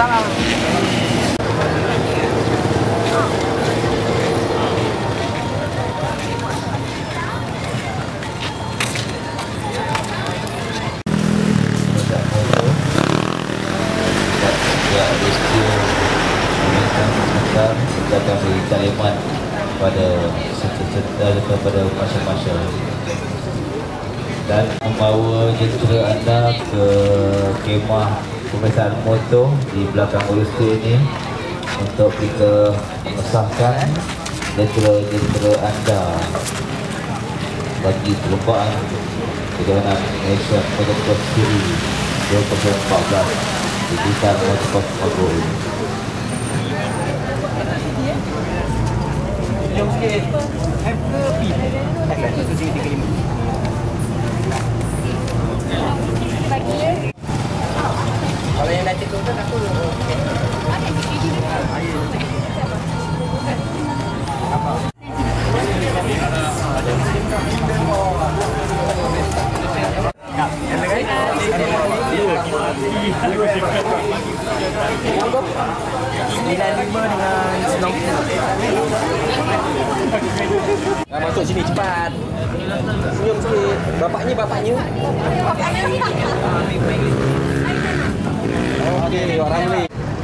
Kita akan beri talimat kepada masyarakat dan membawa jentera anda ke kemah pemeriksaan motor di belakang Ulster ini untuk kita mengesahkan jentera anda bagi perlombaan kejohanan Malaysia Motocross Series 2014 di Blitar Motocross Mago ini. Jom sikit. F ke P? F lah, 135. Bagi ya. Kalau yang dah cukup kan aku apa? Masuk sini cepat. Senyum sikit. Bapaknya. Okey, orang ni.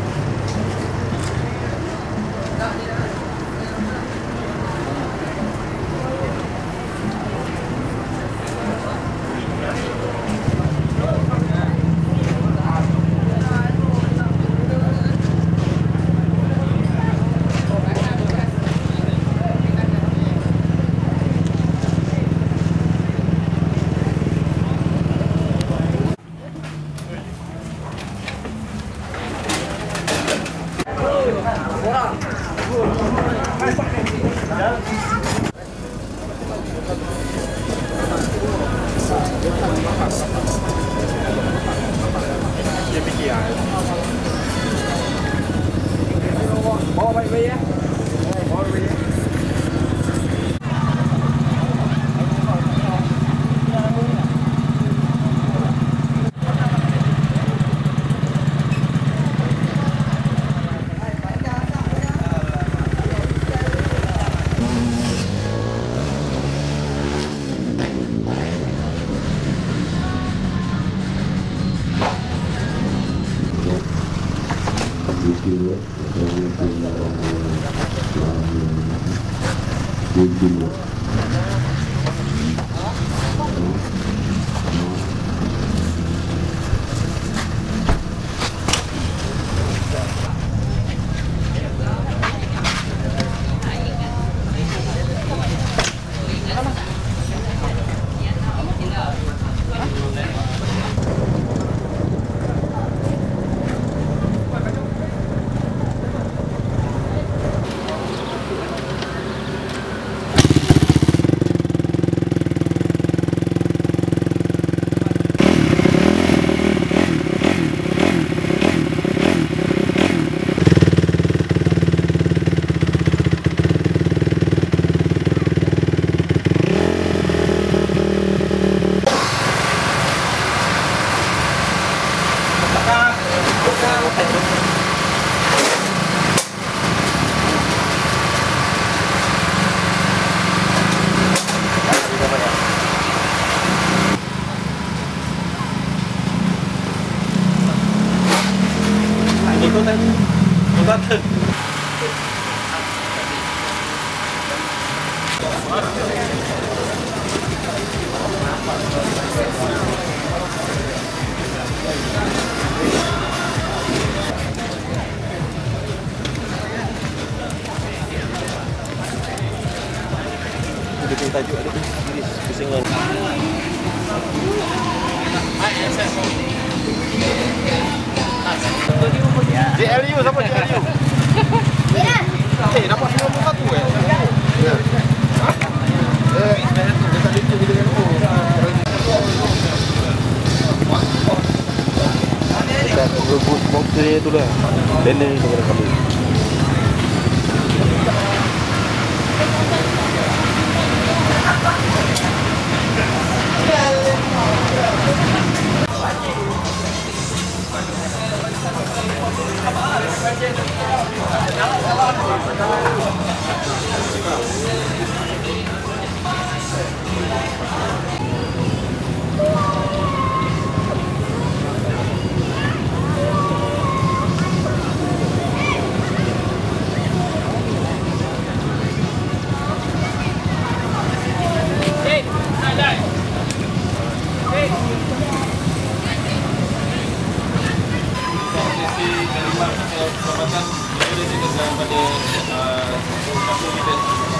Bawa baik-baik ya. Bawa baik-baik. Tajuk ada pusingan. JLU siapa JLU? Dapat 91 Ya. Dekat itu kita kan. Dekat rebus motor tu lah. Banner itu kena kami. Apa? jabatan boleh ditekan pada 40 meter.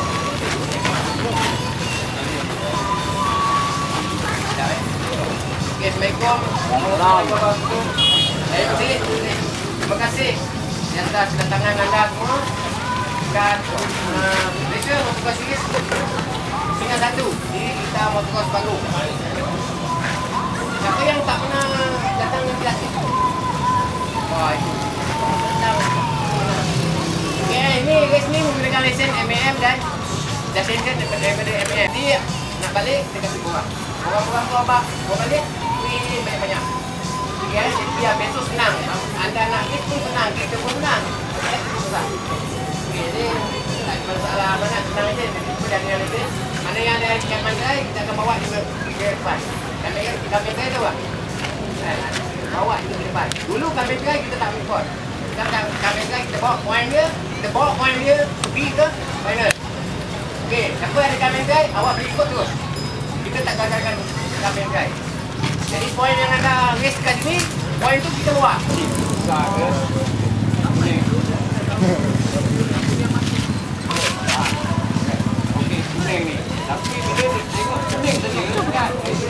Okay, Assalamualaikum. Terima kasih di atas kedatangan anda semua. Dan Malaysia Motocross Series Singa 1. Jadi kita motocross baru. Siapa yang tak pernah datang ke kelas ni? Wah, itu. Okay, ini race ni menggunakan lesen MAM dan lisensi daripada MAM. Jadi nak balik, kita kasih korang. Korang tu abang, korang balik, wih banyak-banyak. Okay, jadi biar besok senang. Anda nak race pun senang, kita pun senang. Susah. Okay, jadi tak ada masalah banyak, senang aja. Kita dah dengan lesen. Mana yang ada Cameron Drive, kita akan bawa dia ke depan. Cameron Drive tahu tak? Bawa dia ke depan. Dulu Cameron Drive kita tak record. Sekarang Cameron Drive kita bawa point dia, pergi ke final. Okey, siapa ada Cameron Drive, awak boleh ikut terus. Kita tak gagalkan Cameron Drive. Jadi point yang anda race kat sini, point tu kita bawa. Susah ke? Boleh. Okey, kuning ni. Tapi bila tengok kuning tadi kan.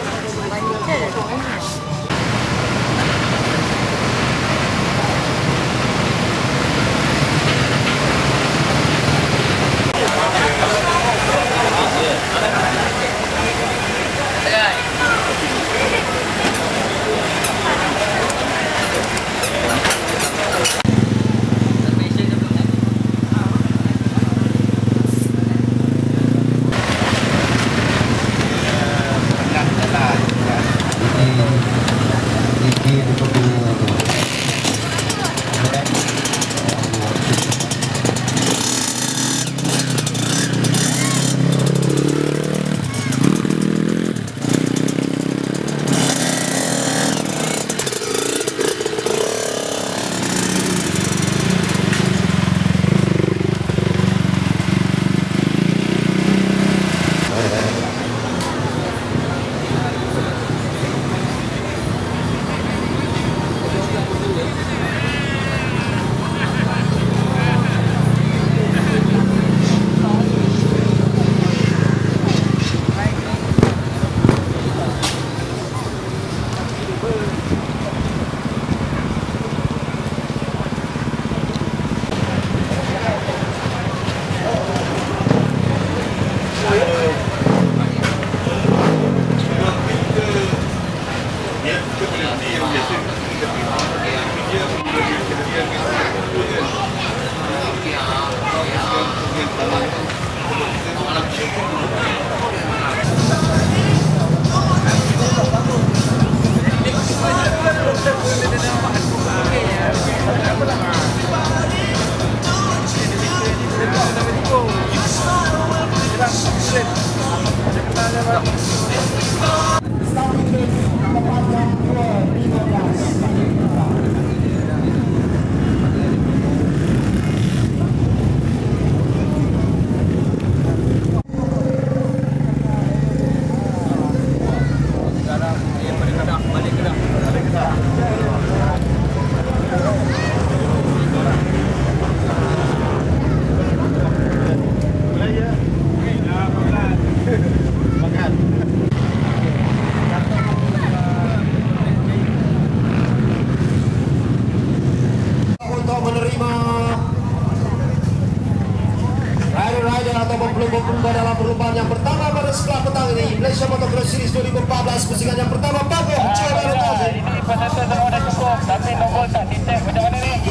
dalam perlombaan yang pertama pada sebelah petang ini, Malaysia Motocross Series 2014 pusingan yang pertama Pago Cewek Rotasi. Ini peserta semua dah cukup, tapi nombor tak detect macam mana ni?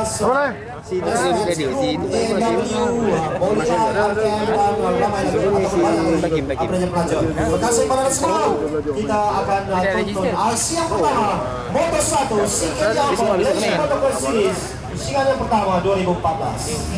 Terima kasih kepada semua. Kita akan tonton aksi yang pertama Moto1 Single Jump Malaysia Motocross Series pusingan yang pertama 2014.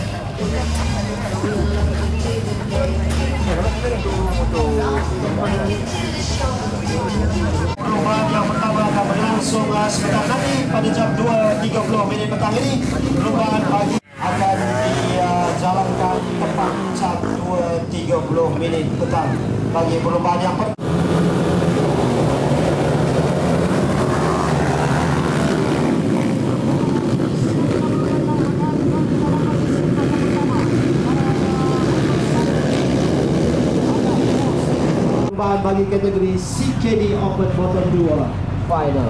Perlombaan yang pertama akan berlangsung sebentar nanti pada jam 2.30 minit petang ini. Perlombaan pagi akan dijalankan tepat jam 2.30 minit petang bagi perlombaan yang pertama. bagi kategori CKD Open Motor 2 Final.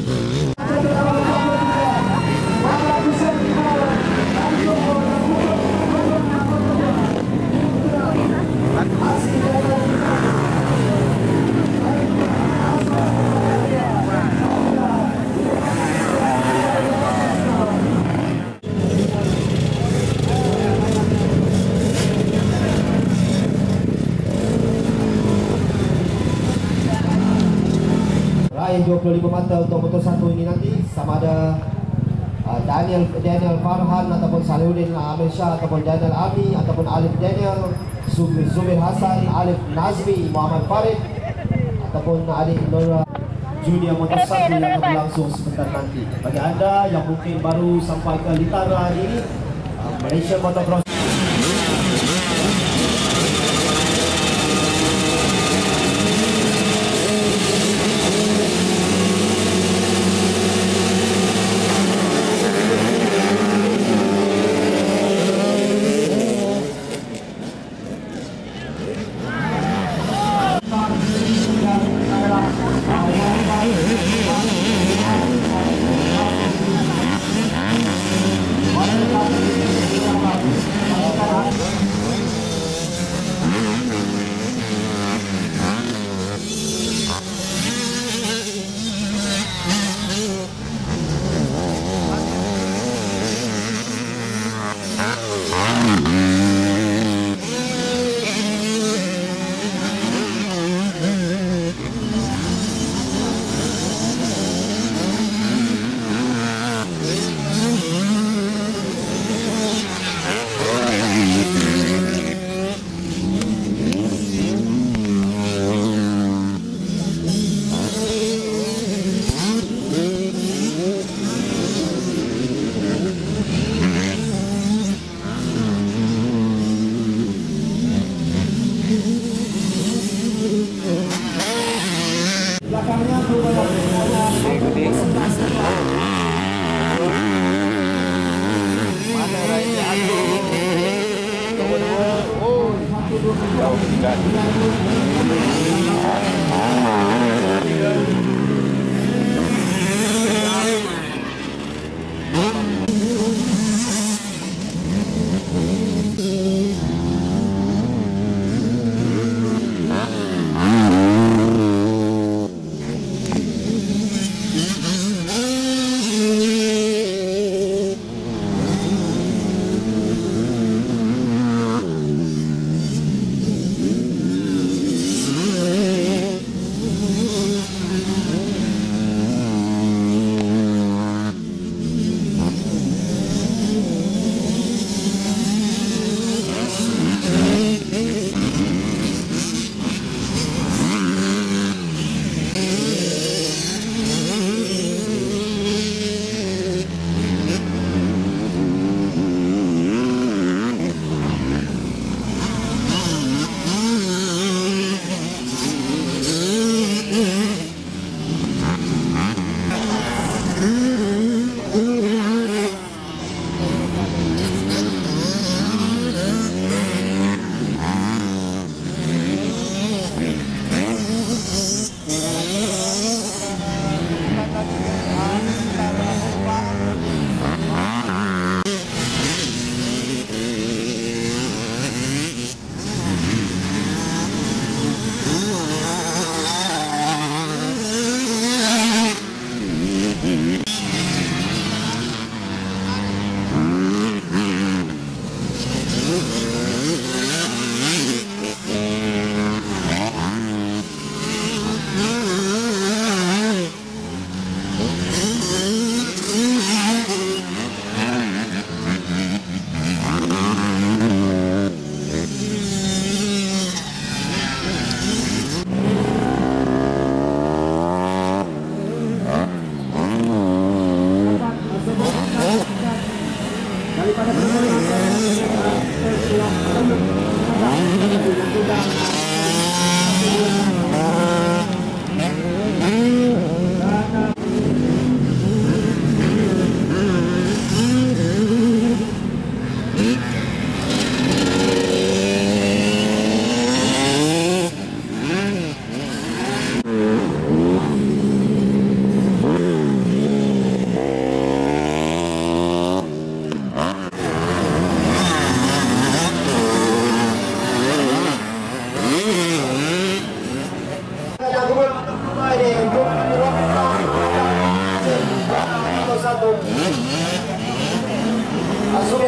Raih 25 mata untuk motor satu ini nanti sama ada Daniel Farhan ataupun Salihuddin Amir Shah ataupun Daniel Ami ataupun Alif Daniel, Zubir Hasan, Alif Nazmi, Muhammad Farid ataupun Adik Nora. Junior motor satu yang akan berlangsung sebentar nanti. Bagi anda yang mungkin baru sampai ke Litara hari ini, Malaysia Motocross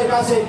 kasih.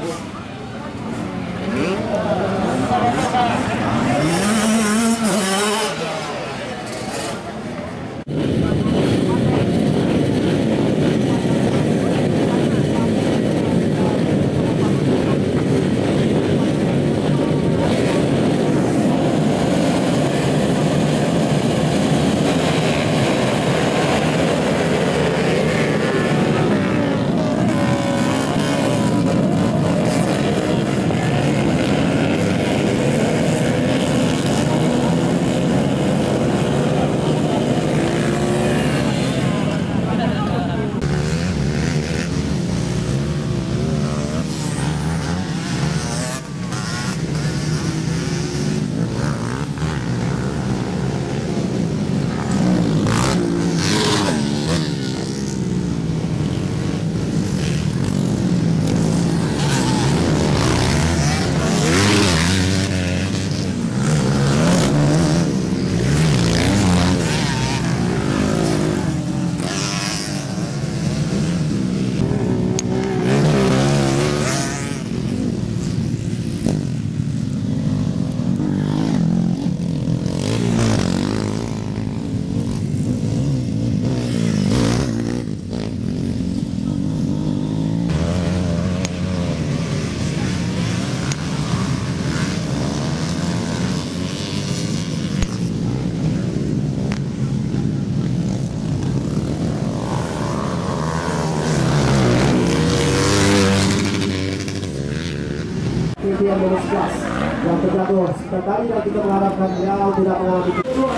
Yang bonus kelas yang terjatuh sekali dan kita mengharapkan yang tidak mengalami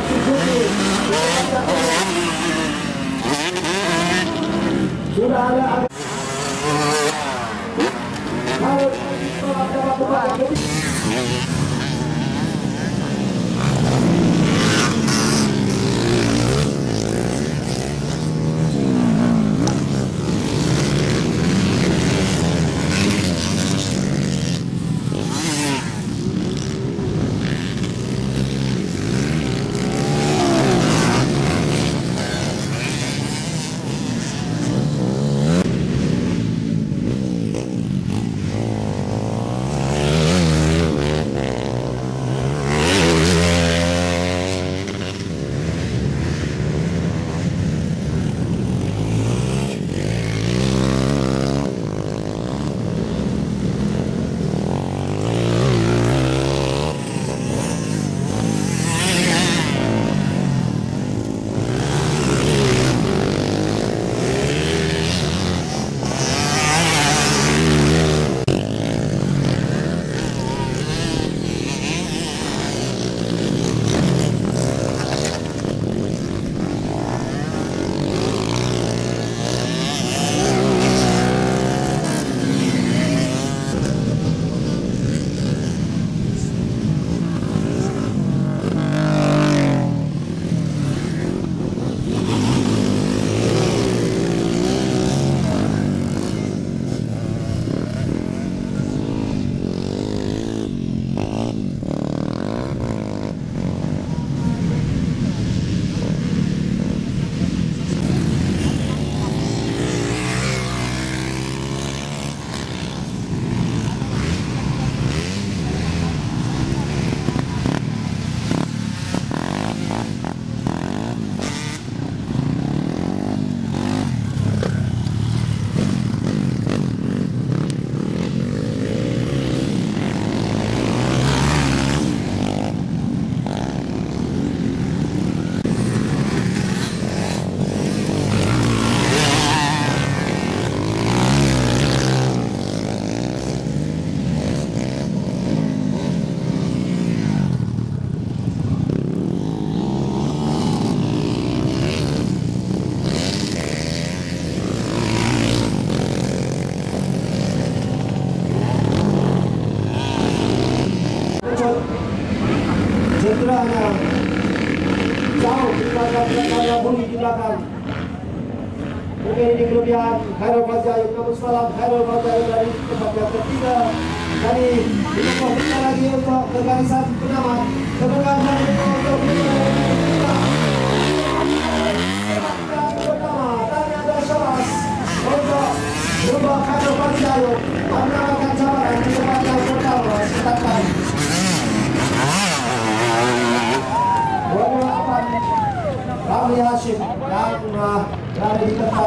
sudah ada Mungkin ini kelebihan Khairul Fadzail, namun salam Khairul Fadzail dari tempat yang ketiga. Dari kita lagi untuk kegarisan penamat. Semoga dari untuk pertama, tanya ada Syabas untuk berubah Khairul Fadzail. berada di tempat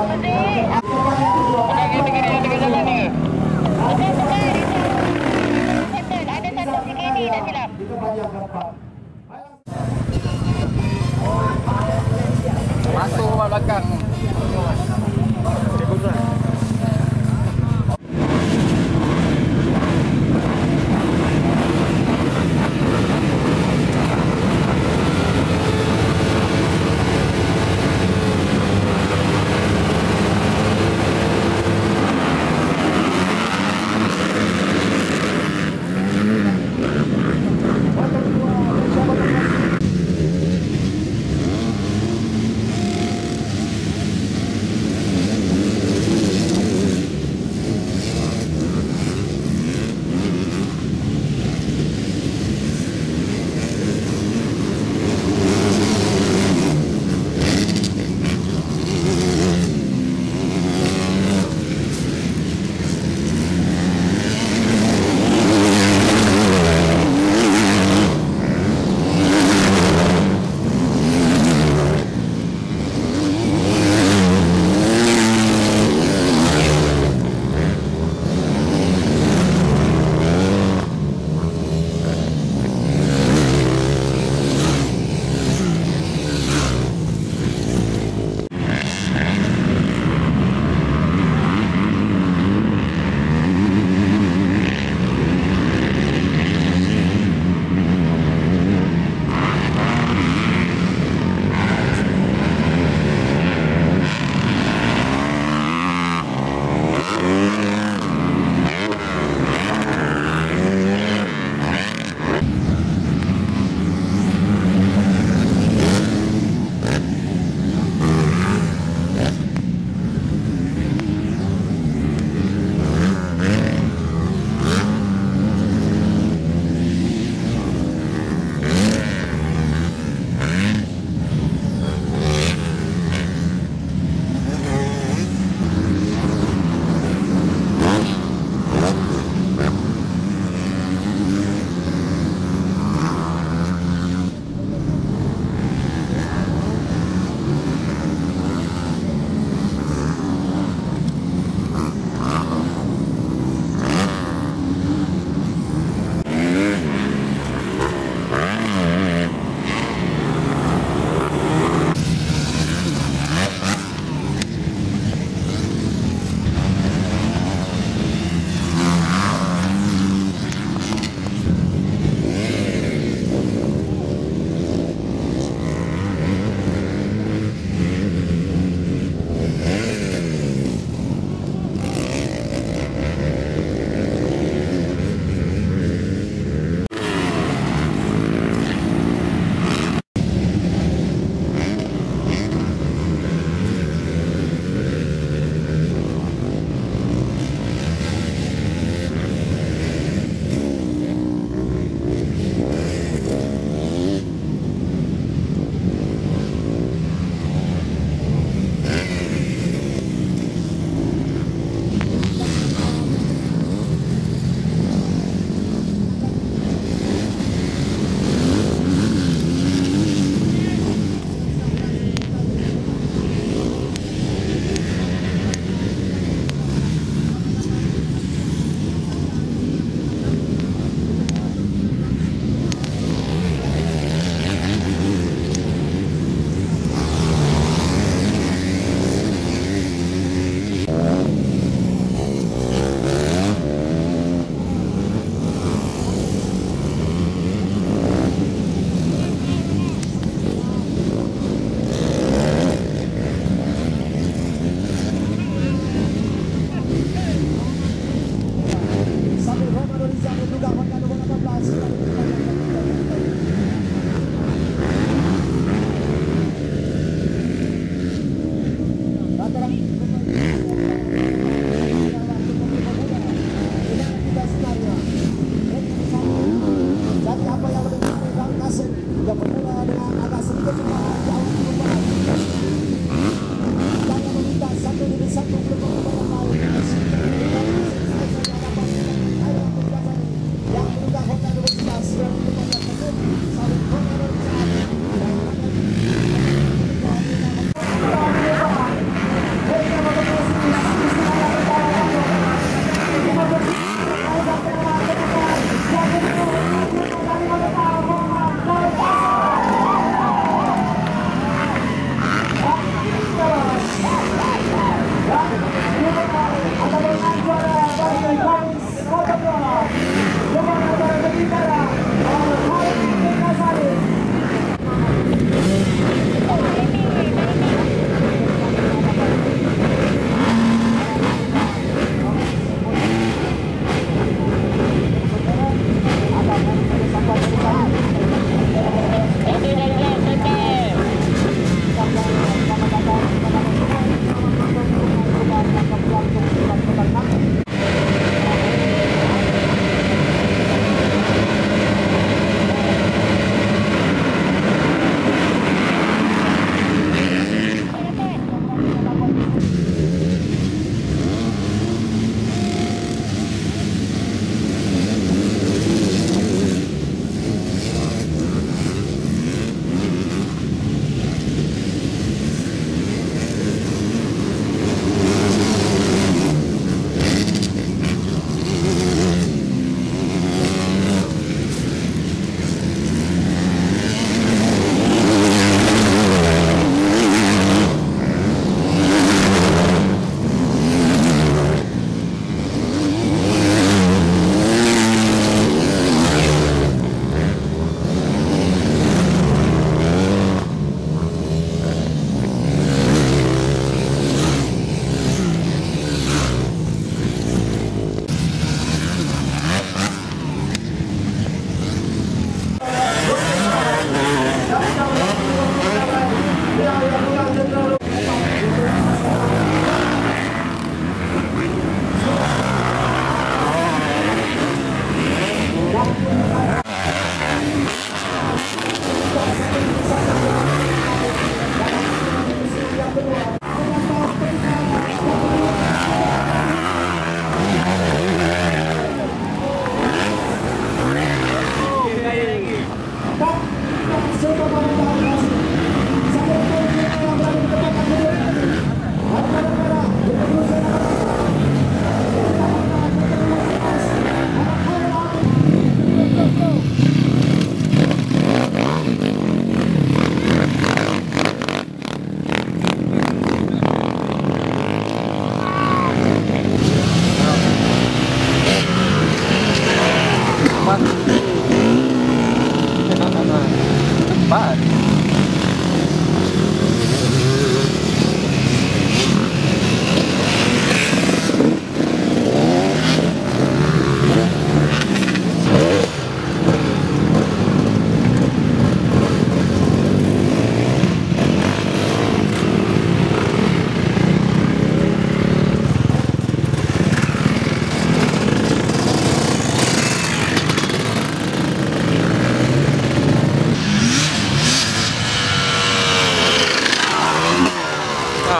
di tempat yang keempat. Masuk rumah belakang.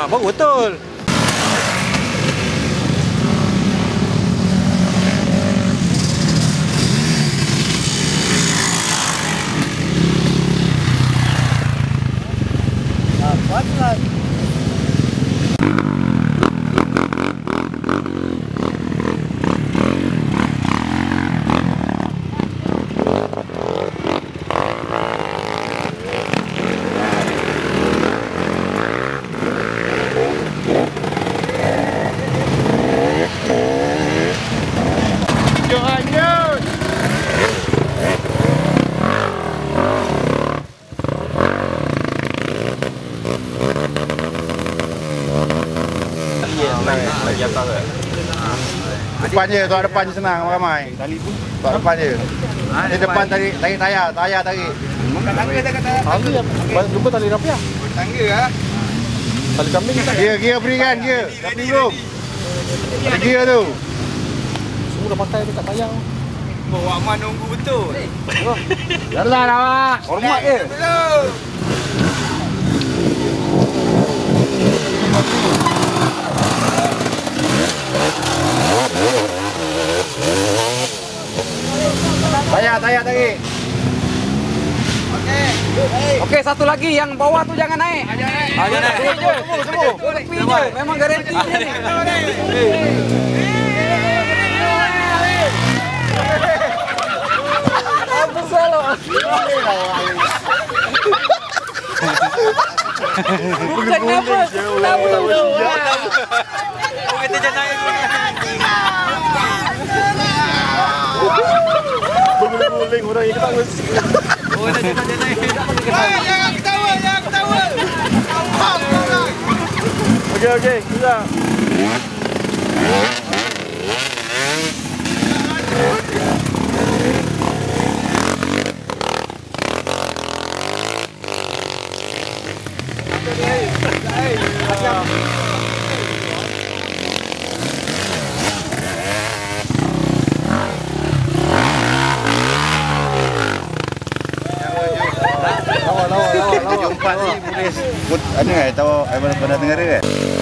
baru betul. Depan je, tuak depan je senang ramai. Tuak depan je. Di depan tarik tayar tarik. Tangga tak kata. Tangga. Jumpa tali rapi ah. Tangga ah. Tali kambing tak. Gear beri kan, gear. Tapi belum. Gear tu. Semua dah pakai dekat tayar. Bawa aman nunggu betul. Jalan awak. Hormat je. Tayar tarik. Okey, satu lagi yang bawah tu jangan naik. Jangan naik. Semua. Memang garanti ni. Apa salah? Bukan apa. Kita jangan naik. Guling orang yang ketawa. Oh, dah naik. Jangan ketawa. Okey, sudah. Jumpa ni boleh ada kan tahu benar dengar kan.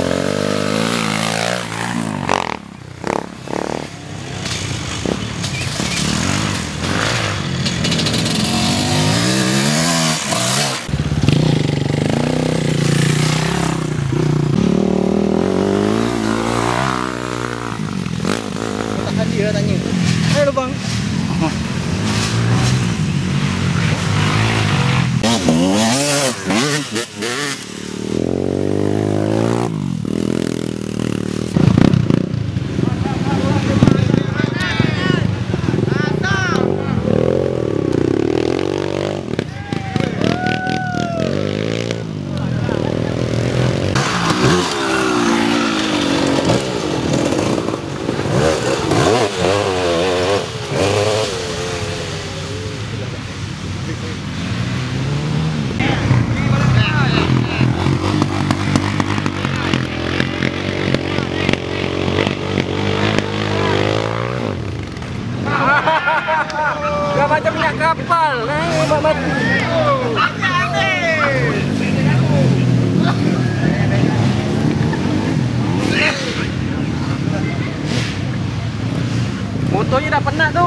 Tak dia tanya. Ayo bang. Gak macam minyak kapal, naik mati. Motornya dah penat tu.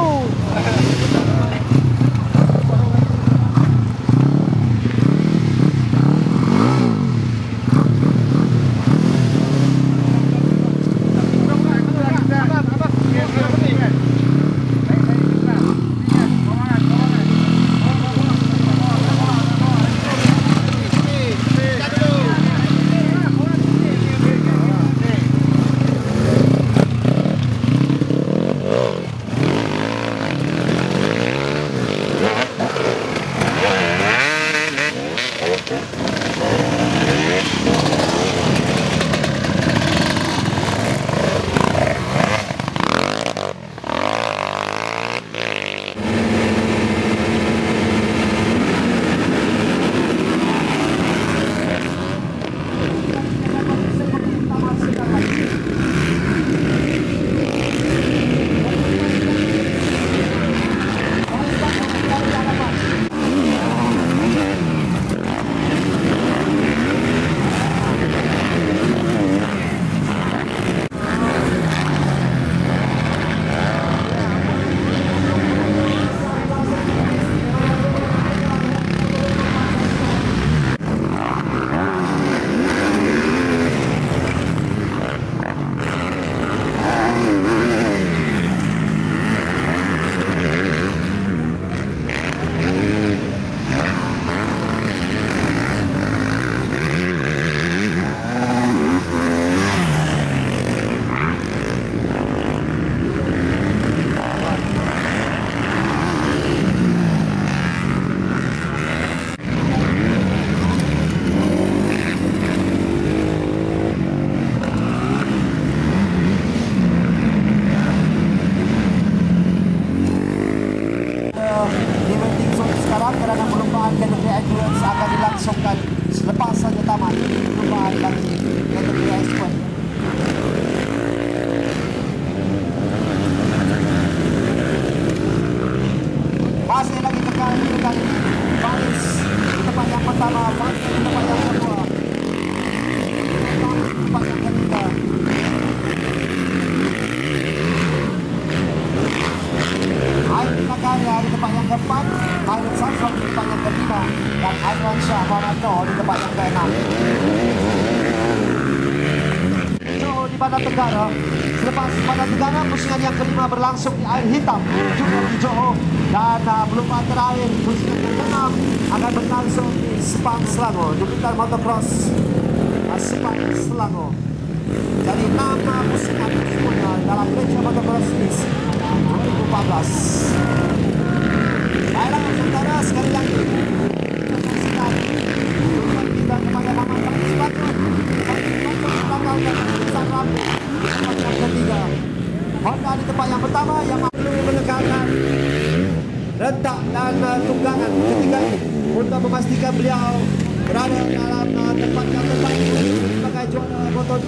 Bandar Tenggara. Selepas Bandar Tenggara, pusingan yang kelima berlangsung di air hitam juga di Johor. Dan perlombaan terakhir pusingan yang keenam akan berlangsung di Sepang Selangor, Jupiter Motocross Sepang Selangor. Jadi 6 pusingan semuanya dalam Malaysia Motocross Series 2014. Baiklah saudara, sekali lagi saksikan kita kepada Mamat Faiz Batu belakang dan Sam Ramli di tempat yang ketiga. Honda di tempat yang pertama yang perlu menekankan rentak dan tunggangan ketiga ini untuk memastikan beliau berada dalam tempat yang terbaik sebagai juara Moto2.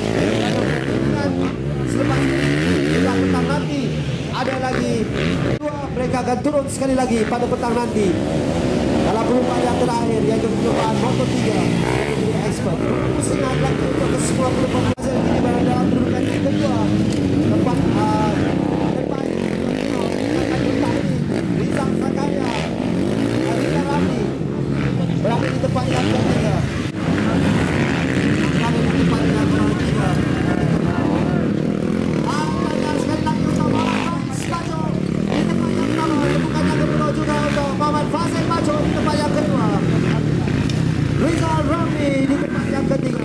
Selepas itu pada petang nanti ada lagi dua, mereka akan turun sekali lagi pada petang nanti dalam perlombaan yang terakhir, yaitu perlombaan Moto3 menjadi expert. Pusingan lagi untuk kesemua perlombaan hasil ini berada dalam perlombaan yang kedua. Tempat terbaik Rizal Sakaya, Rizal Ramli berada di tempat yang ketiga. Berada di tempat yang ketiga. Sekali lagi untuk Mamat Faiz Batu di tempat yang pertama. Bukan yang kedua juga untuk Mamat Faiz Batu di tempat yang kedua. Rizal Ramli di tempat yang ketiga.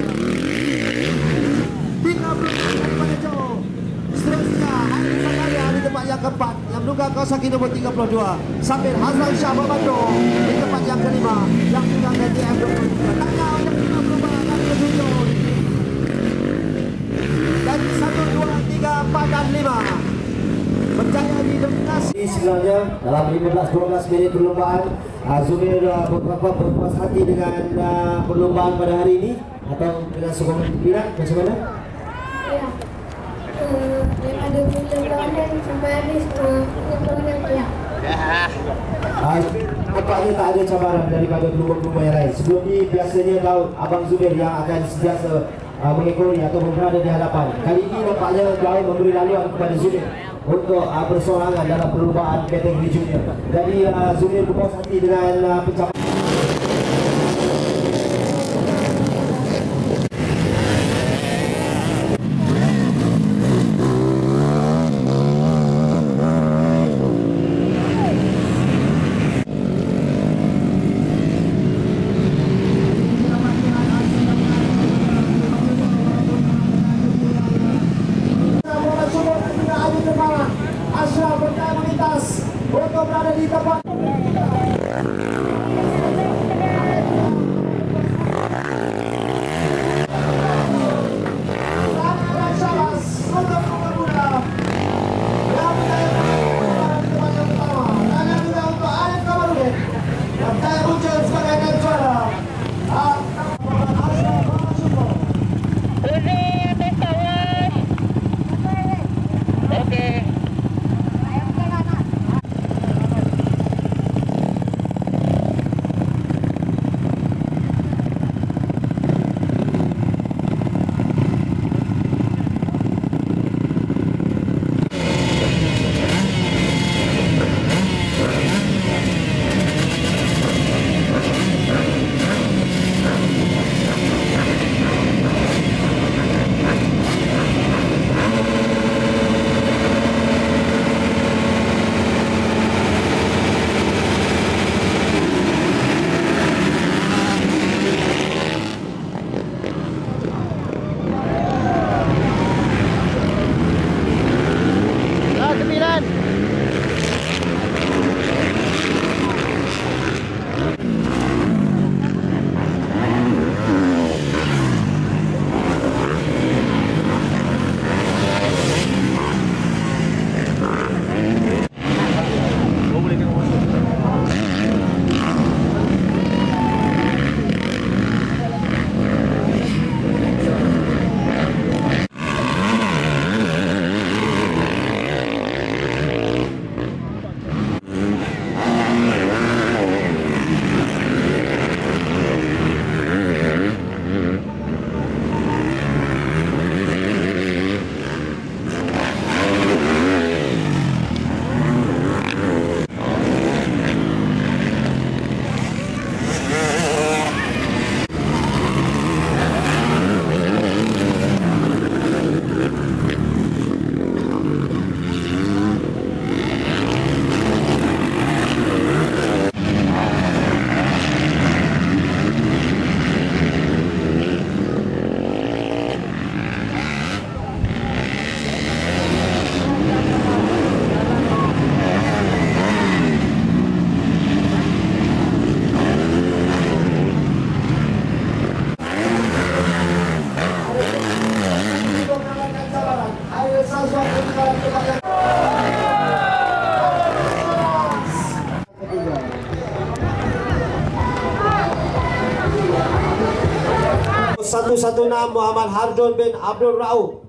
30 daripada Johor. Seterusnya Hairi Sakaya di tempat yang keempat yang menunggang Kawasaki nombor 32. Sambil Hazlan Shah Babando di tempat yang kelima yang menunggang KTM 23. Tanya yang 50 dan ke-7. Dan 1, 2, 3, 4 dan 5 berjaya didominasi. Sebenarnya dalam 15-12 minit perlombaan, Zubair beberapa berpuas hati dengan perlombaan pada hari ini atau dengan sokongan pimpinan macam mana? Ya, daripada perjalanan sampai habis perjalanan ya. Nampaknya tak ada cabaran daripada pelumba-pelumba yang lain. Sebelum ni biasanya Daud, Abang Zubair yang akan sentiasa mengekori atau berada di hadapan. Kali ini nampaknya Daud memberi laluan kepada Zubair untuk bersorangan dalam perlombaan kategori junior. Jadi Zubair berpuas hati dengan pencapaian. Ashraf bertahan melintas untuk berada di tempat 6 Muhammad Hardon bin Abdul Rauf.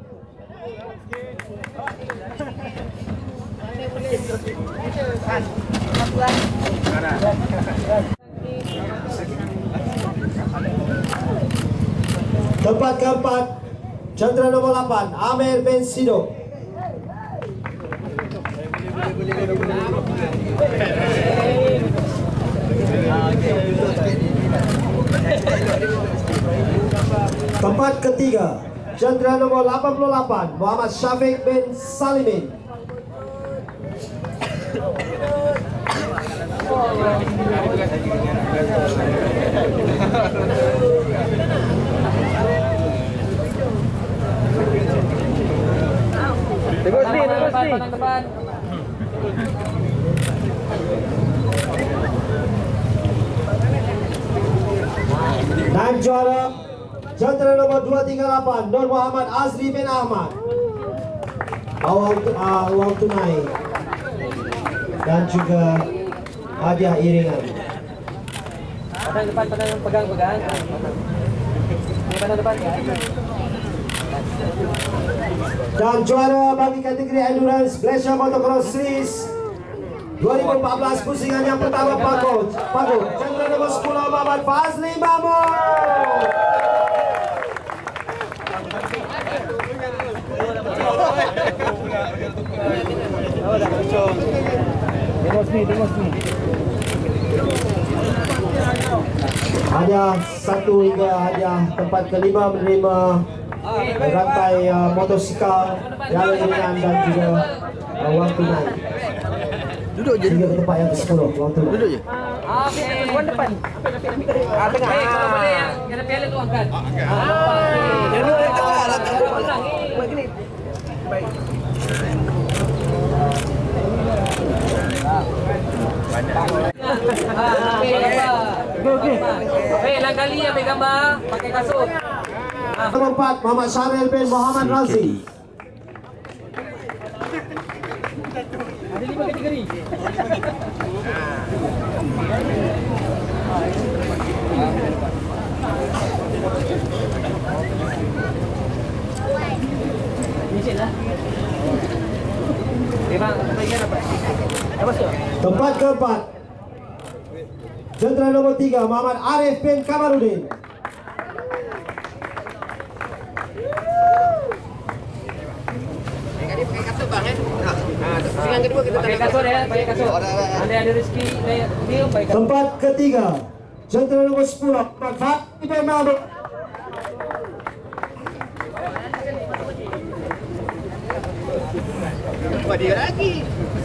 Tempat keempat, jentera nomor 8 Amir bin Sido. Tempat ketiga, jentera nomor 88 Muhammad Syafiq bin Salimin. Depan. Dan juara jentera nomor 238 Nur Muhammad Azri bin Ahmad. Uang tunai dan juga hadiah iringan. Depan pegang. Depan. Dan juara bagi kategori endurance Malaysia Motocross Series 2014 pusingan yang pertama Pago jentera nomor 10 Muhammad Fazli Mahmud. Hadiah 1 hingga hadiah tempat kelima menerima rantai motosikal, jalan ringan dan juga uang tunai. Duduk je. Hingga ke tempat yang ke-10 uang tunai. Duduk je. Tuan depan. Tengah. Kalau boleh yang ada piala tu angkat. Yang ni tengah lah. Buat gini. Baik. Okey. Lain kali ambil gambar pakai kasut. Nomor 4 Muhammad Syaril bin Muhammad Razi. Ada 5 kategori. Tempat keempat, jentera nomor 3 Muhammad Arif bin Kamarudin. Pakai kasut bang pusingan kedua kita pakai kasut ya, pakai kasut. Ada rezeki dia pakai kasut. Tempat ketiga, jentera nomor 10 Muhammad Fatih bin Mahmud. dia lagi.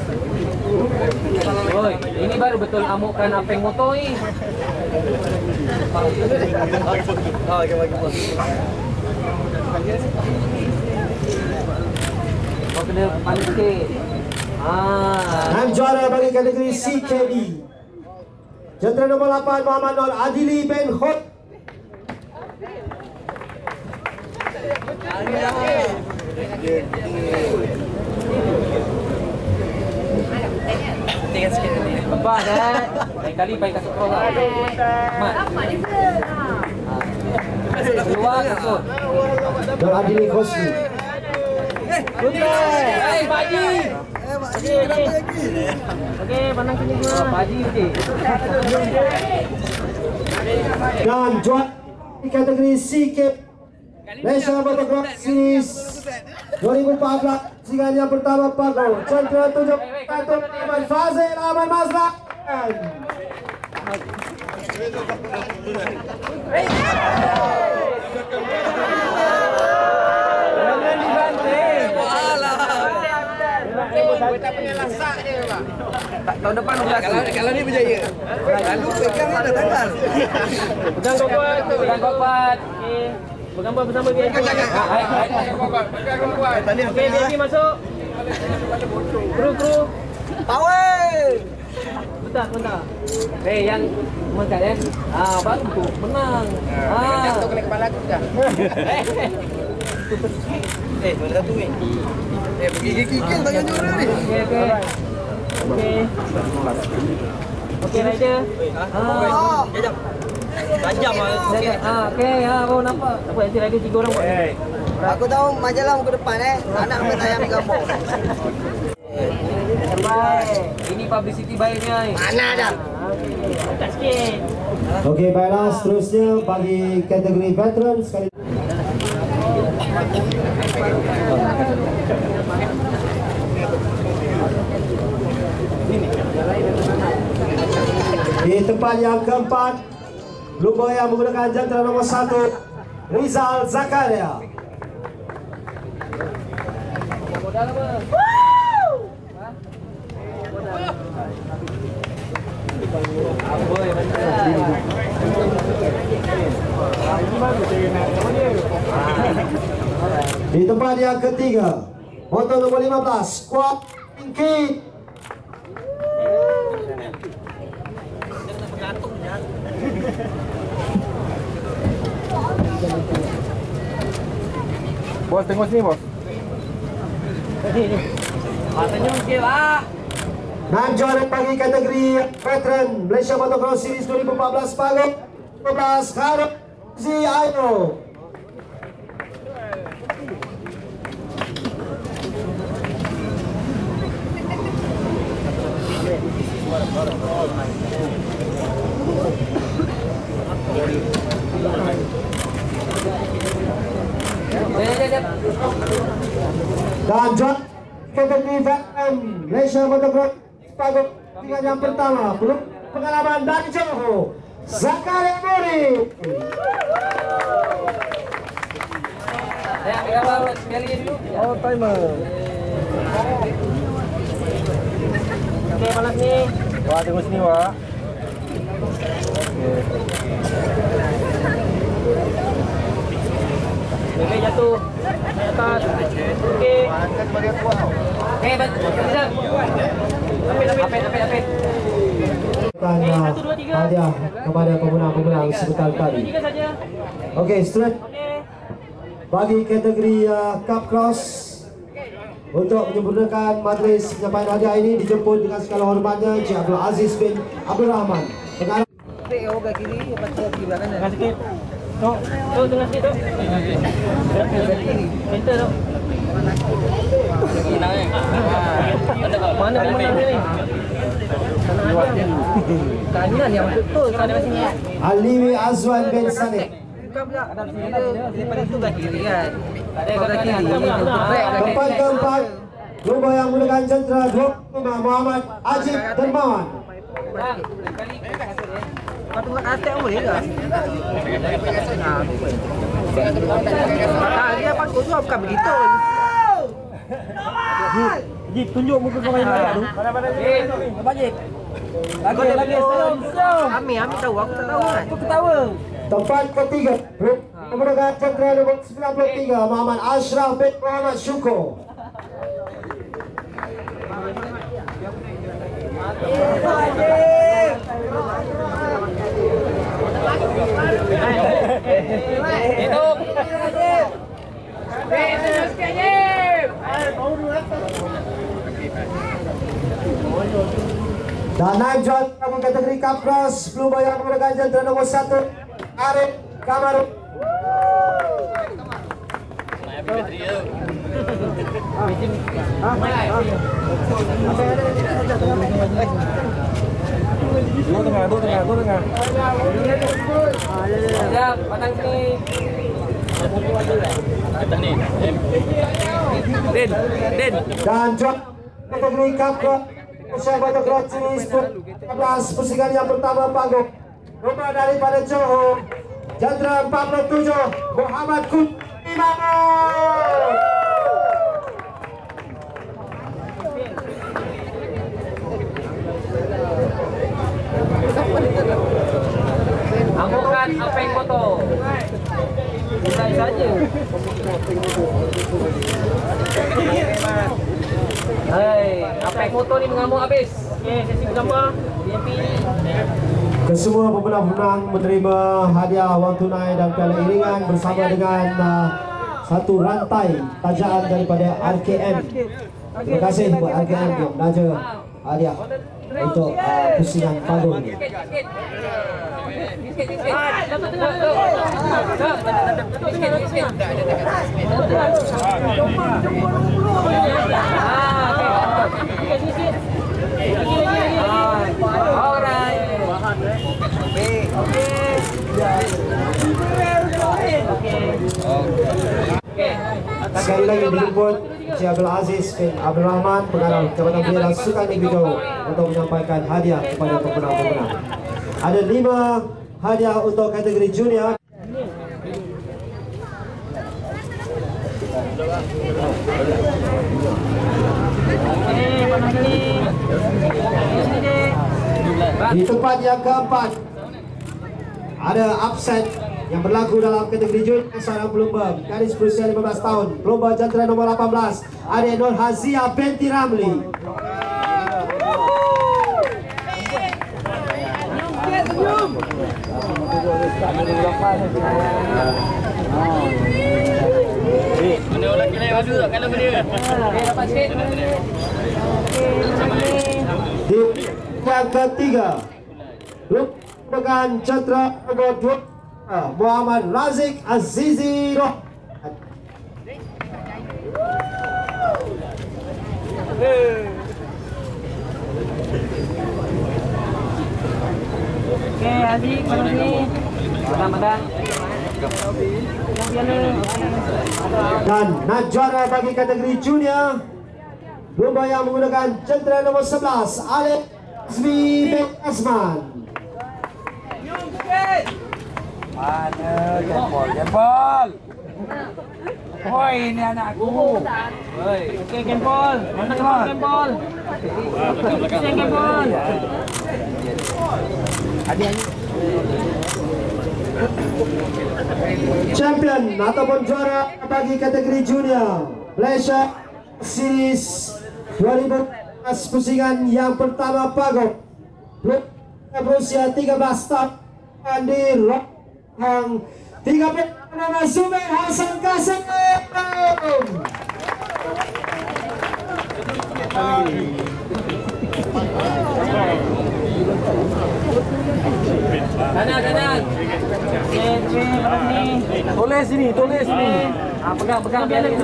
Oi, ini baru betul amukan apeng motor ni. Kau kena paling sikit. Dan juara bagi kategori CKD, jentera nomor 8 Muhammad Nur Adili bin Khut. Tinggal sikit ni. Lepas dah. Lain kali pakai kasut cross lah. Mat. Keluar kasut. Nur Adili Khosni. Hey, Pak Haji. Okey, pandang sini semua. Pak Haji okey. Dan juara kategori CK Malaysia Motocross Series 2014 singan yang pertama Pago jentera 7 Muhammad Fazil Ahmad Mazlan. Jangan dibanting. Kita punya lasak dia pak. Tahun depan Kalau ni berjaya. Lalu pegang ada tangan. pegang kuat. Okey. Bergambar bersama dia. Okey, baby masuk. Kru. Power. Bentar. Yang mengangkat kan. Baru tu menang. Jatuh kena kepala aku dah. Mana satu ni? Pergi kikil tangan juara ni. Okey, rider. Sekejap. Tajam lah. Okey, baru nampak. Apa nanti lagi 3 orang buat. Aku tahu majalah muka depan anak main tayang ambil gambar. Terbaik. Ini publicity baiknya. Mana dah? Tak sikit. Okey, baiklah, seterusnya bagi kategori veteran sekali. Di tempat yang keempat, lumba yang menggunakan jantara nomor 1, Rizal Zakaria. Di tempat yang ketiga, motor nomor 15, Squad Pinky. Bos, tengok sini bos. Matanya okey lah. Dan juara bagi kategori veteran Malaysia Motocross Series 2014 Pagok 12 Harap Aino. Dan juara kategori veteran Malaysia Motocross Pagok tingkat yang pertama, belum pengalaman dari Johor, Zakaria Muri. Ya, kita baru sekali dulu. Oh, timer. Okey, panas ni. Wah, tengok sini wah. Bebe jatuh. Atas. Okey. Okey, betul. Apit. Hadiah kepada pemenang-pemenang sebentar tadi. Okey, straight. Bagi kategori Cup Cross, untuk menyempurnakan majlis penyampaian hadiah ini dijemput dengan segala hormatnya Encik Abdul Aziz bin Abdul Rahman, pengarah. Tengok ke kiri, lepas tu kiri belakang Tengah sikit. Tu tengah sikit tu. Center tu. Mana pemenang ni? Kanan yang betul kan dekat sini. Aliwi Azwan bin Sanik. daripada itu ke kiri kan. Ada kiri. Tempat keempat, lumba yang menggunakan jentera 25 Muhammad Ajib Dermawan. Patut kat atas boleh ke? Dia patut tu bukan begitu. Ji, tunjuk muka kau main layak tu. Mana-mana ni. Apa Ji? Lagi. Ami tahu, aku tak tahu kan. Aku ketawa. Tempat ketiga, menggunakan jentera nomor 93 Muhammad Ashraf bin Muhammad Syukur. Dan naik juara bagi kategori Cup Cross, lumba yang menggunakan jentera nomor 1 Arif Kamaru. Dua tengah. Ya, patang sini. Den. Dan juara kategori Cup Cross Malaysia Motocross Series 14 pusingan yang pertama Pagok, lumba daripada Johor, jentera 47 Muhammad Kut Imam. Amukan apa yang foto? Selesai saja. Hei, apa yang foto ni mengamuk habis. Okey, sesi bergambar. BMP ni. Kesemua pemenang-pemenang menerima hadiah wang tunai dan piala iringan bersama dengan satu rantai tajaan daripada RKM. Terima kasih buat RKM yang menaja hadiah. untuk pusingan panggung. Sekali lagi dijemput Encik Abdul Aziz bin Abdul Rahman, pengarah Jabatan Belia Sukan Negeri Johor, untuk menyampaikan hadiah kepada pemenang-pemenang. Ada 5 hadiah untuk kategori junior. Di tempat yang keempat ada upset yang berlaku dalam kategori junior seorang pelumba gadis berusia 15 tahun, pelumba jantera nombor 18, ada Nur Hazia binti Ramli. Di yang ketiga, merupakan jantera nomor 2, Muhammad Razik Azizi Roh. Oke, Aziz, mana sini? Mudah-mudahan. Dan juara bagi kategori junior, lomba yang menggunakan jentera nomor 11, Alif Azmi bin Asman. Mana Gempol. Hoi, ini anakku. Hoi. Oke, Gempol. Mana Gempol? Gempol. Champion ataupun juara bagi kategori junior Malaysia Series 2014 pusingan yang pertama pagok, berusia 13 tahun, di Rohang 30 nama Zubair Hasan Kasim. Kanan. Tulis sini. Pegang biar itu.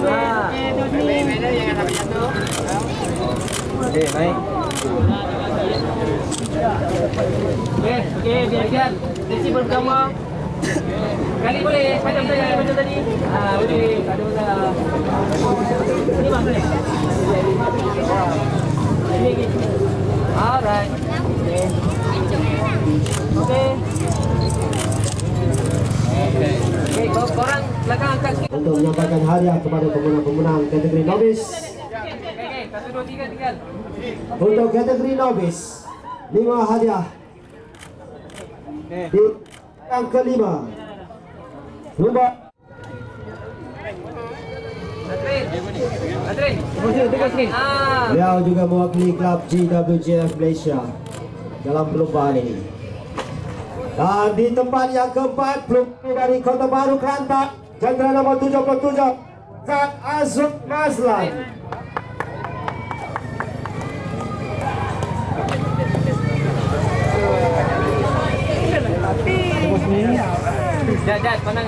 Oke, naik. Oke, biar. Sesi bersama. Kali boleh macam tadi. Boleh. Ini mana? Ini. Alright. Oke, korang belakang angkat sikit. Untuk menyampaikan hadiah kepada pemenang-pemenang kategori novice. Oke, 1, 2, 3 tinggal. Untuk kategori novice, 5 hadiah. Di yang kelima, lomba Adrin. Tengok sini. beliau juga mewakili klub GWJF Malaysia dalam perlombaan ini. Dan di tempat yang keempat, pelumba dari Kota Baru Kelantan, jantera nomor 77, Zat Azub Mazlan. Jat, pandang.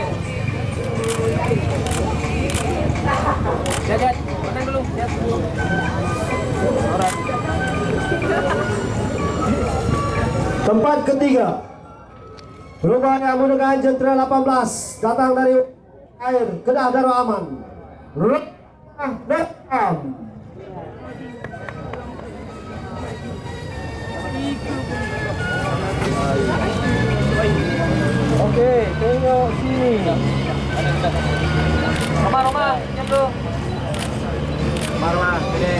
Jat, pandang dulu. Alright. Tempat ketiga, perubahan yang menggunakan jentera 18, datang dari air Kedah Darul Aman, Rahman. Oke, tengok sini. Roma, jam dulu. Roma, sini.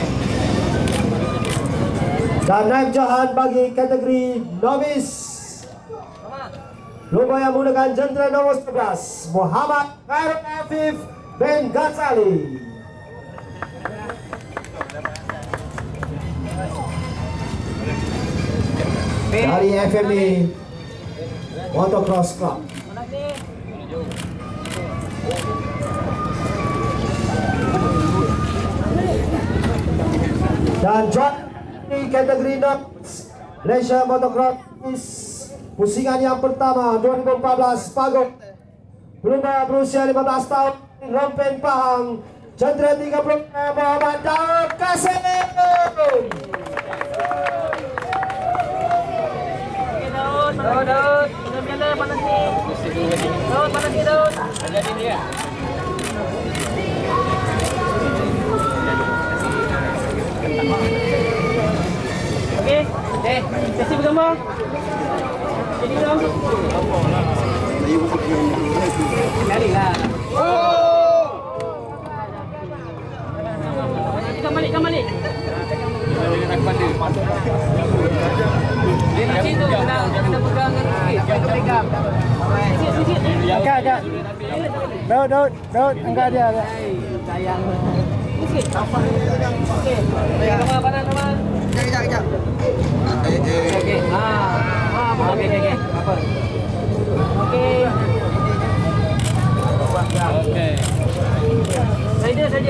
Dan naik jahan bagi kategori novice, lomba yang menggunakan jentera nomor 11, Muhammad Khairul Afif bin Ghazali. Dari FMI Motocross Club. Dan juara di kategori novice Malaysia Motocross pusingan yang pertama 2014 Pagok berumur berusia 15 tahun Rompeng Pahang Chandra 30 Muhammad Daud Kasim. Daud, biar panas ni. Daud, panas ni Daud. Ada di dia. Okey, sesi bergambar. Jadi dong. Larilah. Ikan balik. Dengan aku pada. Dia nak situ kena pegang sikit. Pegang. Sikit. Angkat. Daud, angkat dia. Sayang. Sikit. Okey. Kamera panas teman. Kejap. Okey. Okey. Apa? Okey. Saja.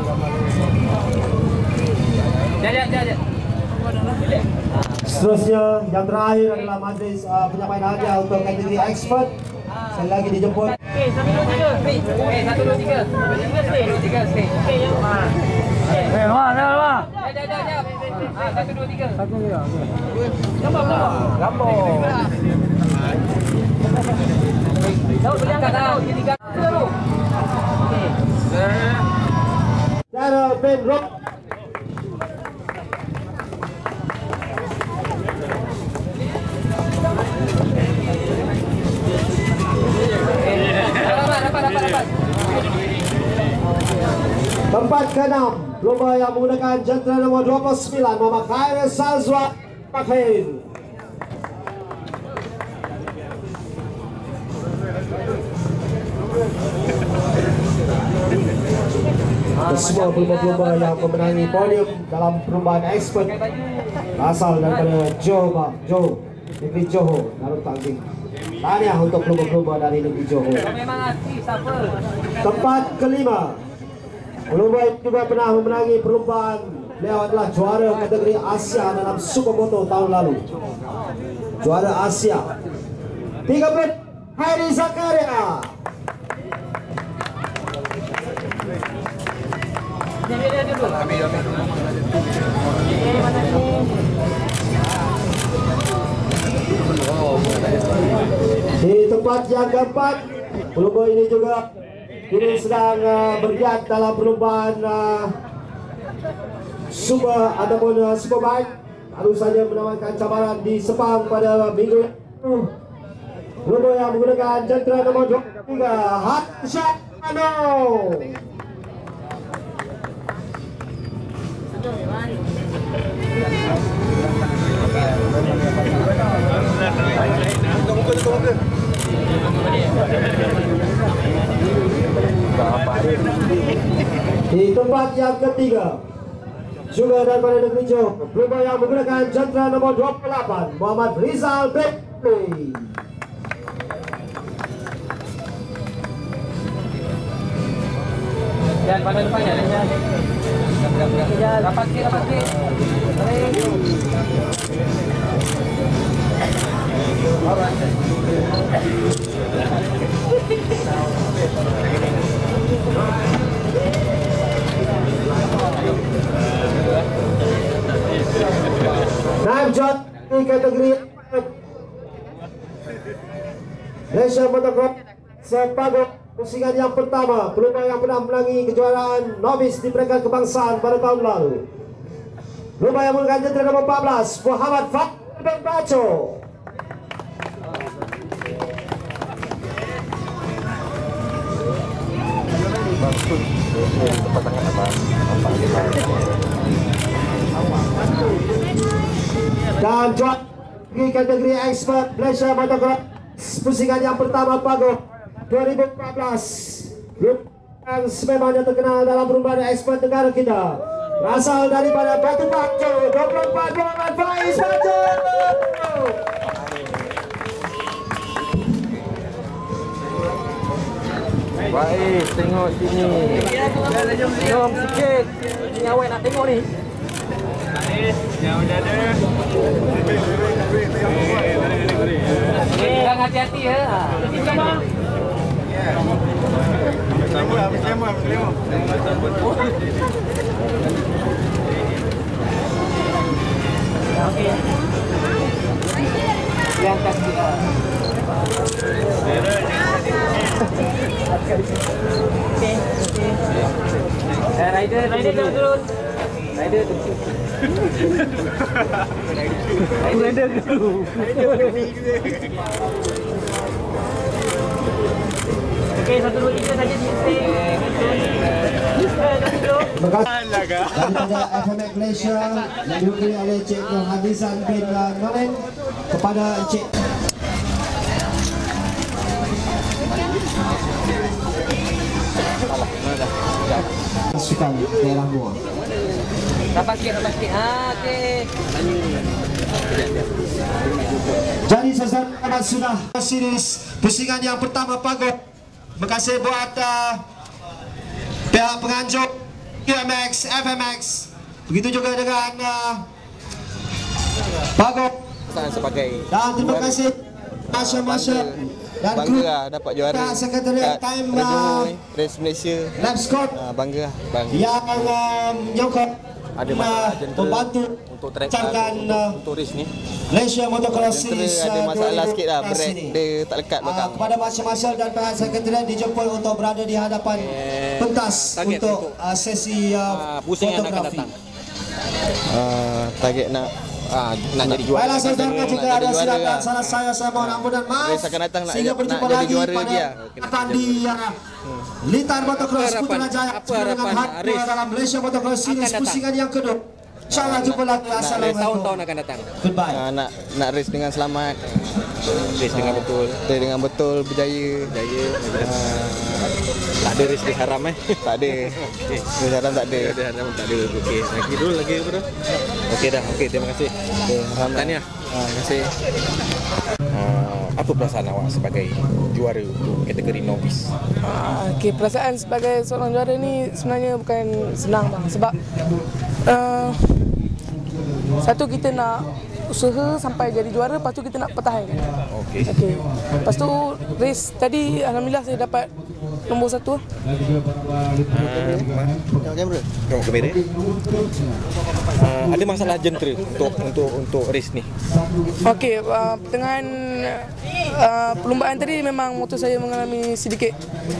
Jap. Seterusnya yang terakhir adalah majlis penyampaian hadiah untuk kategori expert. Sekali lagi dijemput. Okey, 1 2 3. Okey, 1 2 3. 3 stay. Okey, yang. Jap. 1 2 3. Gambar. Daud boleh angkat dah. Jadi gambar dulu. Okey. Cara Ben Rock. Dapat. Tempat ke-6 lomba yang menggunakan jentera nombor 29 Muhammad Khair Salzwa Pakhair. Semua pelumba-pelumba yang memenangi podium dalam perlombaan expert asal daripada Johor, negeri Johor, Darul Takzim. Tahniah untuk pelumba-pelumba dari negeri Johor. Memang asli siapa? Tempat ke-5 pelumba itu juga pernah memenangi perlombaan. Beliau adalah juara kategori Asia dalam Supermoto tahun lalu. Juara Asia 30 Hairi Zakaria. Di tempat yang keempat, pelumba ini juga kini sedang bergiat dalam perlombaan Super ataupun Superbike. Baru saja menamatkan cabaran di Sepang pada minggu lalu. Pelumba yang menggunakan jentera nombor 23 Hatsyano. Di tempat yang ketiga juga daripada negeri Johor, pelumba yang menggunakan jentera nombor 28 Muhammad Rizal Bekli. Jangan pada depannya jangan. Rapat sikit. Naib John di kategori Malaysia Motocross Sepagok pusingan yang pertama, pelumba yang pernah menangi kejuaraan novice di peringkat kebangsaan pada tahun lalu. Pelumba yang menggunakan jentera nombor 14 Muhammad Fatul bin Baco. Dan juara di kategori expert Malaysia Motocross pusingan yang pertama Pagok 2014. Yang sememangnya terkenal dalam perlombaan expert negara kita, berasal daripada Batu Pacu 24 Muhammad Faiz Pacu. Baik, tengok sini. Jom sikit. Ini awak nak tengok ni. Jangan hati-hati ya. Yang kasih. Rider turun. Rider turun. Rider dulu. Okey, 1, 2, 3 saja di stay. Daripada FMX Malaysia yang diberi oleh Encik Nur Hadizan bin Noren kepada Encik Sukan daerah Muar. Rapat sikit. Okey. Jadi saudara sudah series pusingan yang pertama Pagoh. Terima kasih buat pihak penganjur QMX, FMX. Begitu juga dengan Pagoh sebagai dan terima kasih Masya dan kru dapat juara Sekretariat Time Race Malaysia. Lab Scott Bangga yang menyokong ada masalah jentera membantu untuk track untuk race ni. Malaysia Motocross Series ada masalah sikit lah, brake ini. dia tak lekat belakang. Kepada Marshal dan pihak sekretariat dijemput untuk berada di hadapan pentas untuk sesi fotografi. Target nak jadi juara. Baiklah saudara, jika ada silakan salah saya mohon ampun dan maaf. Sehingga berjumpa lagi pada di Litan Motocross Putra Jaya dengan hadiah dalam Malaysia Motocross Series pusingan yang kedua. InsyaAllah jumpa lagi. Assalamualaikum. Tahun-tahun akan datang. Goodbye. Nak race dengan selamat, race dengan betul, berjaya. Tak ada race haram tak ada. Race haram tak ada. Okey, lagi apa dah? Okey dah. Okey, terima kasih. Tahniah. Terima kasih. Apa perasaan awak sebagai juara untuk kategori novice? Okay, perasaan sebagai seorang juara ni sebenarnya bukan senang bang. Sebab satu kita nak usaha sampai jadi juara, lepas tu kita nak pertahankan. Okey. Lepas tu race tadi alhamdulillah saya dapat nombor 1. Tengok kamera. Ada masalah jentera untuk race ni. Okey, pertengahan perlumbaan tadi memang motor saya mengalami sedikit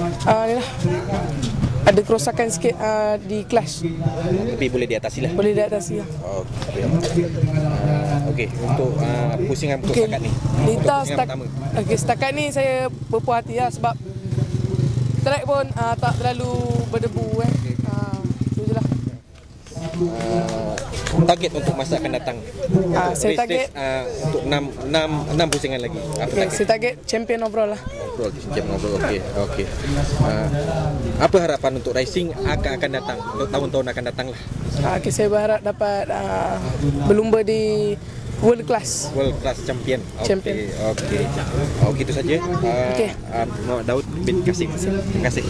ada kerosakan sikit di clutch. Tapi boleh diatasi lah. Boleh diatasi lah. Okey, untuk pusingan untuk setakat ni. Setakat ni saya berpuas hati lah sebab track pun tak terlalu berdebu itu je lah. Target untuk masa akan datang. Saya target untuk 6 pusingan lagi. Saya target champion overall lah. Okey. Apa harapan untuk racing akan datang, untuk tahun-tahun akan datang lah? Saya berharap dapat berlumba di World Class Champion. Okey. Itu saja. Muhammad Daud bin Kasim. Terima kasih.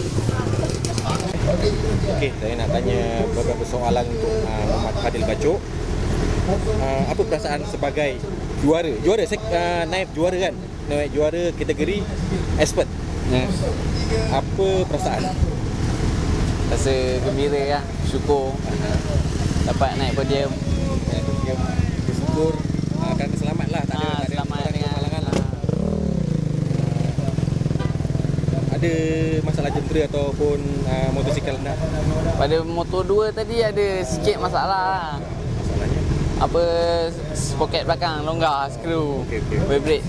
Okey, saya nak tanya beberapa soalan untuk Muhammad Fadil Bacok. Apa perasaan sebagai juara? Saya naik juara kan? Naik juara kategori expert. Apa perasaan? Rasa gembira lah, syukur dapat naik podium. Bersyukur kerana selamat lah, tak ada halangan lah. Ada masalah jentera ataupun motosikal anda? Pada motor 2 tadi ada sikit masalah. Masalahnya? Apa, poket belakang longgar, skru, vibrate.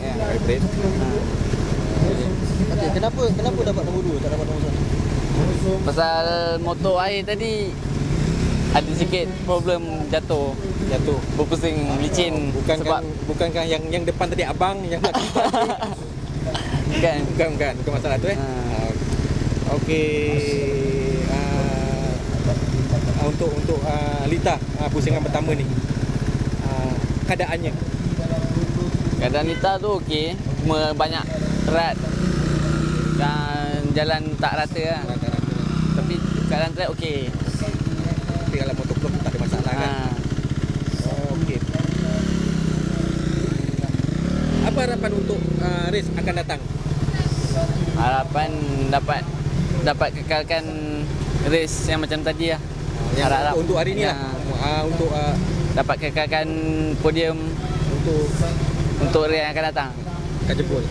Kenapa dapat nombor 2, tak dapat nombor 1? Pasal motor air tadi ada sikit problem jatuh berpusing licin. Bukankah yang depan tadi abang yang belakang? Bukan masalah tu Okey. Untuk Lita pusingan pertama ni, keadaan Lita tu okey, cuma banyak terat dan jalan tak rata lah. Tapi keadaan track okey. Tapi kalau motocross tak ada masalah kan? Okey. harapan untuk race akan datang? Harapan dapat kekalkan race yang macam tadi lah. Yang untuk hari ni lah. Untuk dapat kekalkan podium untuk race yang akan datang. Kat Jepun.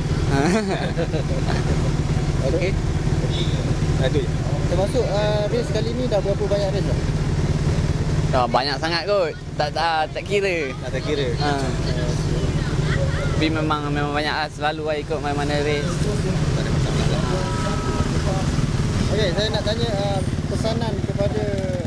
Okey. Itu je. Termasuk race kali ni dah berapa banyak race dah? Dah banyak sangat kot. Tak kira. Tak kira. Tapi memang banyak lah. Selalu lah ikut mana-mana race. Tak ada masalah. Okey, saya nak tanya pesanan kepada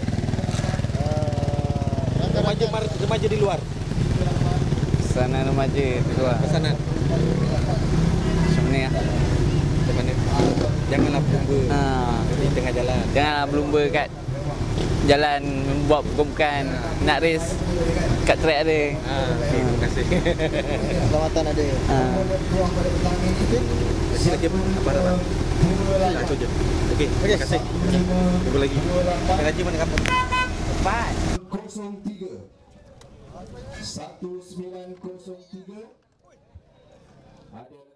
remaja di luar. Pesanan remaja di luar. Pesanan. Macam ni lah. Macam mana? Janganlah berlumba di tengah jalan. Janganlah berlumba kat jalan buat bukan nak race kat track ada. Terima kasih. Keselamatan ada. Lagi apa harapan? Itu je. Okey, terima kasih. Jumpa lagi. Terima kasih mana kamu? 03 1903 ada